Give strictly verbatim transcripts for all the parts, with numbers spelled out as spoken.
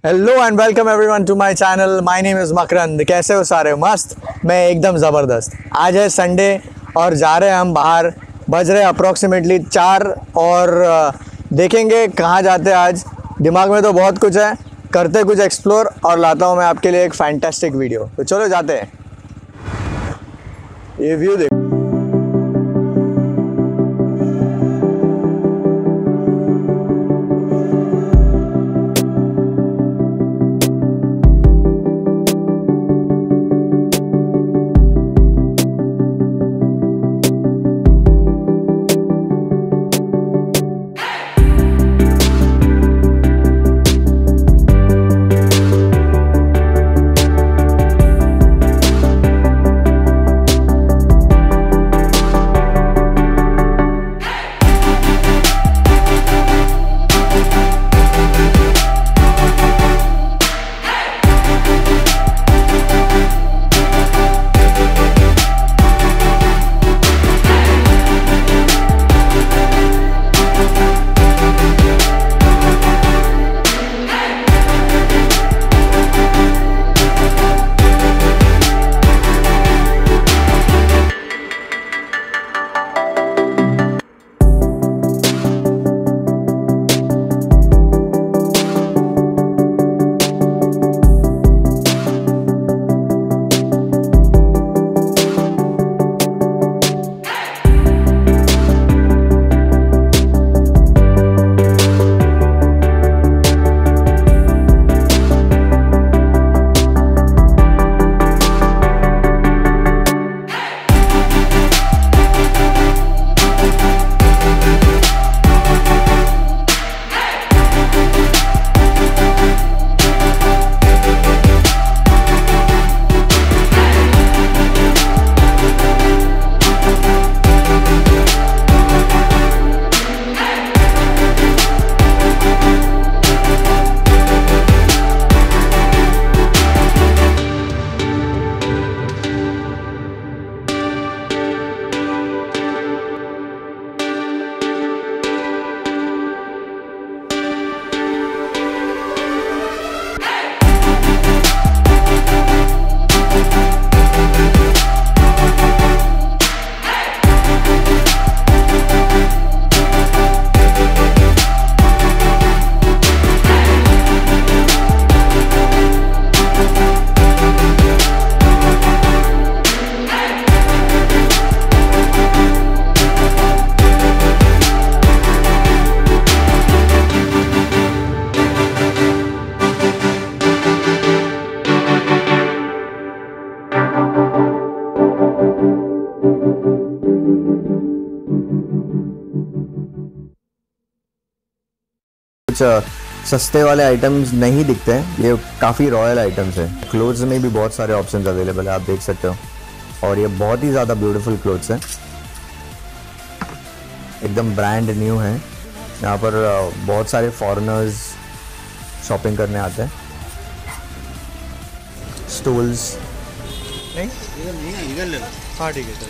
Hello and welcome everyone to my channel. My name is Makarand. कैसे हो सारे? मस्त। मैं एकदम ज़बरदस्त। आज है संडे और जा रहे हैं हम बाहर। बज रहे अप्रॉक्सीमेटली चार और देखेंगे कहाँ जाते हैं आज। दिमाग में तो बहुत कुछ है, करते कुछ एक्सप्लोर और लाता हूँ मैं आपके लिए एक फैंटास्टिक वीडियो। तो चलो जाते हैं। ये व्यू देखो। सस्ते वाले आइटम्स नहीं दिखते हैं, ये काफ़ी रॉयल आइटम्स हैं। क्लोथ्स में भी बहुत सारे ऑप्शंस अवेलेबल है, आप देख सकते हो। और ये बहुत ही ज़्यादा ब्यूटीफुल क्लोथ्स हैं, एकदम ब्रांड न्यू है। यहाँ पर बहुत सारे फॉरेनर्स शॉपिंग करने आते हैं। स्टूल्स नहीं, हाँ ठीक है।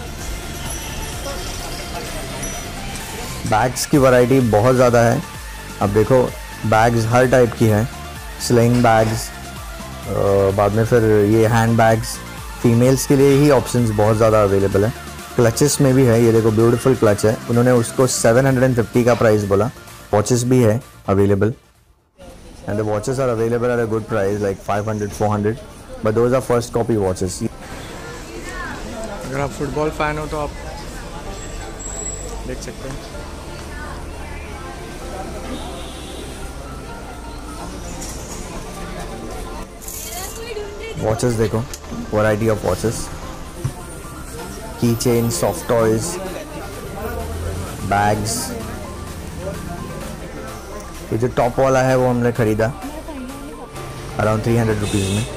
बैग्स की वैरायटी बहुत ज़्यादा है। अब देखो, बैग्स हर टाइप की हैं। स्लिंग बैग्स, बाद में फिर ये हैंड बैग्स, फीमेल्स के लिए ही ऑप्शंस बहुत ज़्यादा अवेलेबल है। क्लचेस में भी है, ये देखो ब्यूटीफुल क्लच है। उन्होंने उसको सेवन हंड्रेड फिफ्टी का प्राइस बोला। वॉचेस भी है available and the watches are available at a good price, like five hundred four hundred, but those are first copy watches. अगर आप फुटबॉल फैन हो तो आप देख सकते हैं। वॉचेस देखो, variety of watches, key chain, soft toys, bags. ये जो टॉप वाला है वो हमने खरीदा अराउंड थ्री हंड्रेड रुपीज़ में।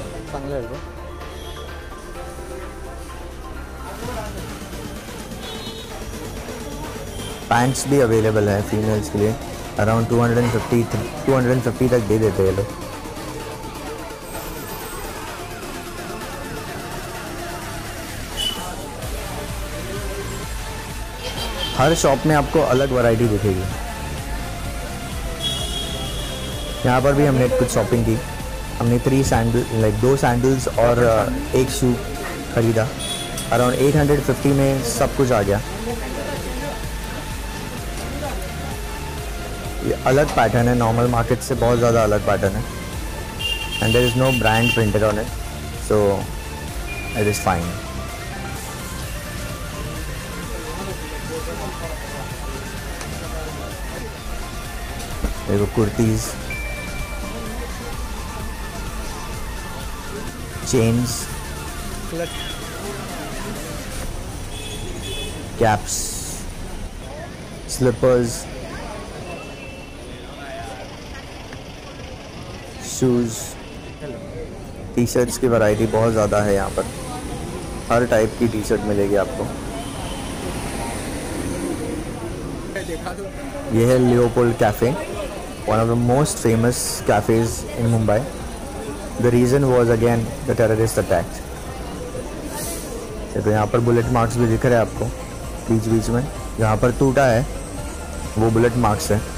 पैंट्स भी अवेलेबल है फीमेल्स के लिए, around two hundred fifty two hundred fifty तक दे देते हैं लोग। हर शॉप में आपको अलग वैरायटी दिखेगी। यहाँ पर भी हमने कुछ शॉपिंग की। हमने थ्री सैंडल लाइक दो सैंडल्स और एक शू ख़रीदा। अराउंड एट हंड्रेड फिफ्टी में सब कुछ आ गया। ये अलग पैटर्न है, नॉर्मल मार्केट से बहुत ज़्यादा अलग पैटर्न है। And there is no brand printed on it, so it is fine. देखो kurtis, chains, caps, slippers, shoes, T shirts की वैरायटी बहुत ज़्यादा है यहाँ पर। हर टाइप की टी शर्ट मिलेगी आपको। ये है Leopold cafe, one of the most famous cafes in Mumbai. The reason was again the terrorist attack. तो यहाँ पर बुलेट मार्क्स भी दिख रहे हैं आपको बीच बीच में। जहाँ पर टूटा है वो बुलेट मार्क्स है।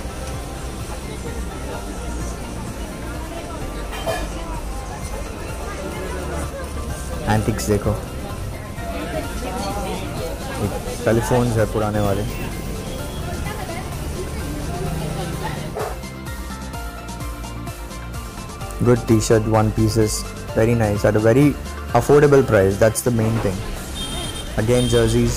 एंटिक्स देखो, टेलीफोन्स है पुराने वाले। Good t-shirt, one pieces, very nice at a very affordable price. That's the main thing. Again jerseys,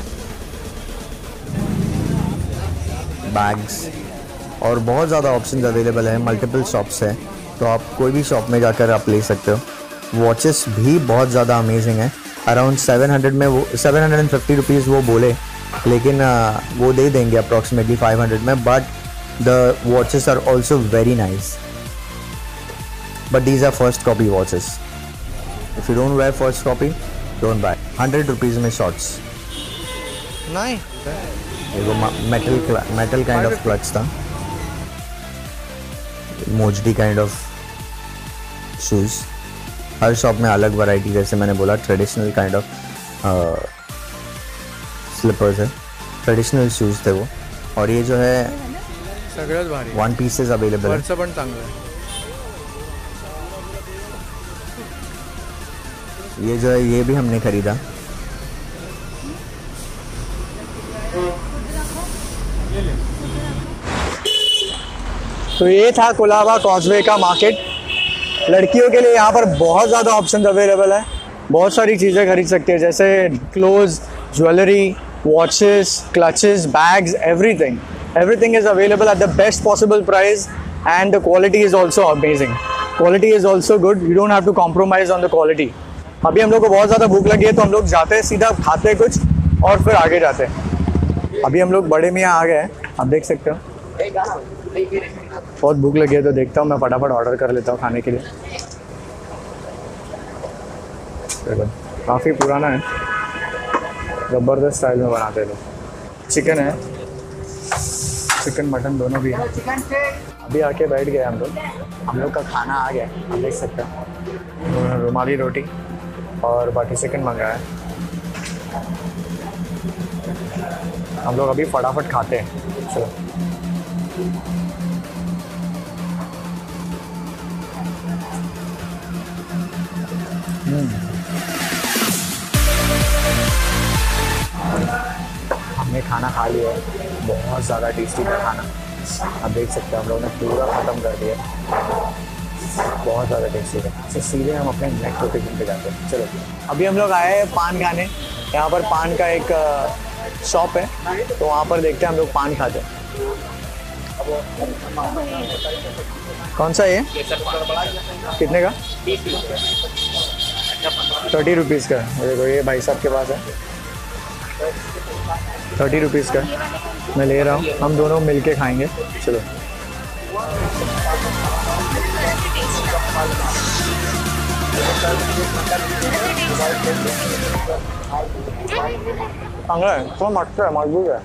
bags और बहुत ज़्यादा ऑप्शंस अवेलेबल है। मल्टीपल शॉप्स है, तो आप कोई भी शॉप में जाकर आप ले सकते हो। वॉचेस भी बहुत ज़्यादा अमेजिंग है। अराउंड सेवन हंड्रेड में वो seven hundred and fifty rupees वो बोले, लेकिन uh, वो दे देंगे अप्रॉक्सीमेटली फाइव हंड्रेड में। But the watches are also very nice. But these are first copy watches. If you don't wear first copy, don't buy. Hundred rupees में shorts. नहीं, ये वो metal metal kind of clutch था. मोजडी kind of shoes. हर shop में अलग variety, जैसे मैंने बोला ट्रेडिशनल काइंड ऑफ स्लीपर्स है, ट्रेडिशनल शूज थे वो। और ये जो है सगळ्यात भारी वन पीसेस अवेलेबल है। वरचं पण चांगलं आहे। ये जो है ये भी हमने खरीदा। तो ये था कोलाबा कॉजवे का मार्केट। लड़कियों के लिए यहाँ पर बहुत ज़्यादा ऑप्शंस अवेलेबल है। बहुत सारी चीज़ें खरीद सकते हैं, जैसे clothes, jewellery, watches, clutches, bags, everything everything is available at the best possible price and the quality is also amazing. Quality is also good, you don't have to compromise on the quality. अभी हम लोग को बहुत ज़्यादा भूख लगी है, तो हम लोग जाते हैं सीधा, खाते हैं कुछ और फिर आगे जाते हैं। अभी हम लोग बड़े मियाँ आ गए हैं, आप देख सकते हो। बहुत भूख लगी है, तो देखता हूँ मैं फटाफट ऑर्डर कर लेता हूँ खाने के लिए। काफ़ी पुराना है, ज़बरदस्त स्टाइल में बनाते हैं लोग। चिकन है, चिकन मटन दोनों भी है। अभी आके बैठ गए हम लोग, हम लोग का खाना आ गया, आप देख सकते हो। रुमाली रोटी और बाटी चिकन मंगाया है। हम लोग अभी फटाफट खाते हैं। चलो हमने खाना खा लिया है, बहुत ज़्यादा टेस्टी था खाना। आप देख सकते हैं हम लोगों ने पूरा ख़त्म कर दिया, बहुत ज़्यादा टेस्टी है। तो सीधे हम अपने नेक्स्ट लोकेशन पे जाते हैं। चलो अभी हम लोग आए हैं पान खाने। यहाँ पर पान का एक शॉप है, तो वहाँ पर देखते हैं हम लोग पान खाते हैं। कौन सा ये कितने का? थर्टी रुपीज़ का। देखो ये भाई साहब के पास है, थर्टी रुपीज़ का मैं ले रहा हूँ। हम दोनों मिलके खाएंगे। चलो चांगला है, थोड़ा मस्त है, मजबूत है।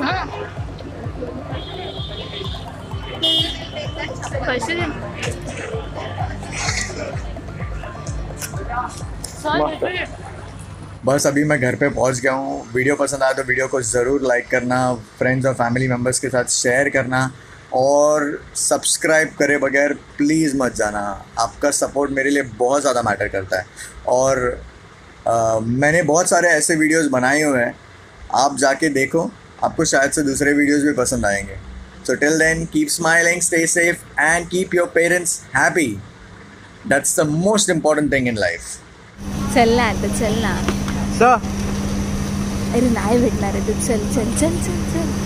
बस अभी मैं घर पे पहुंच गया हूँ। वीडियो पसंद आया तो वीडियो को ज़रूर लाइक करना, फ्रेंड्स और फैमिली मेम्बर्स के साथ शेयर करना और सब्सक्राइब करे बगैर प्लीज़ मत जाना। आपका सपोर्ट मेरे लिए बहुत ज़्यादा मैटर करता है। और आ, मैंने बहुत सारे ऐसे वीडियोस बनाए हुए हैं, आप जाके देखो, आपको शायद से दूसरे वीडियोस भी पसंद आएंगे। So till then keep smiling, stay safe and keep your parents happy. That's the most important thing in life. चल ना आता चल ना. सर अरे नाही भेटणार आहे तू. चल चल चल चल चल.